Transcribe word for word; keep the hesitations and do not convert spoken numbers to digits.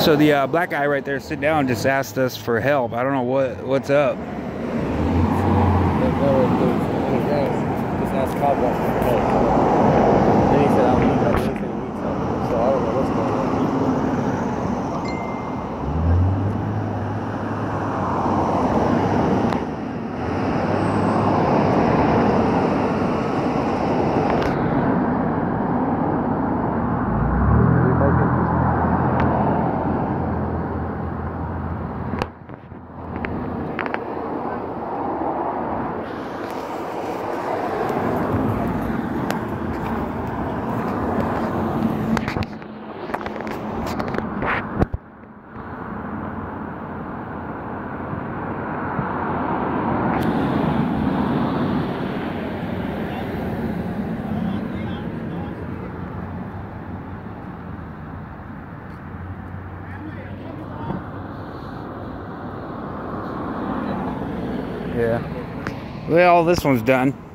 So the uh, black guy right there sitting down just asked us for help. I don't know what what's up. Just asked Cobwalk for help. Then he said, I'll need like anything to meet something. So I don't know what's going on. Yeah. Well, this one's done.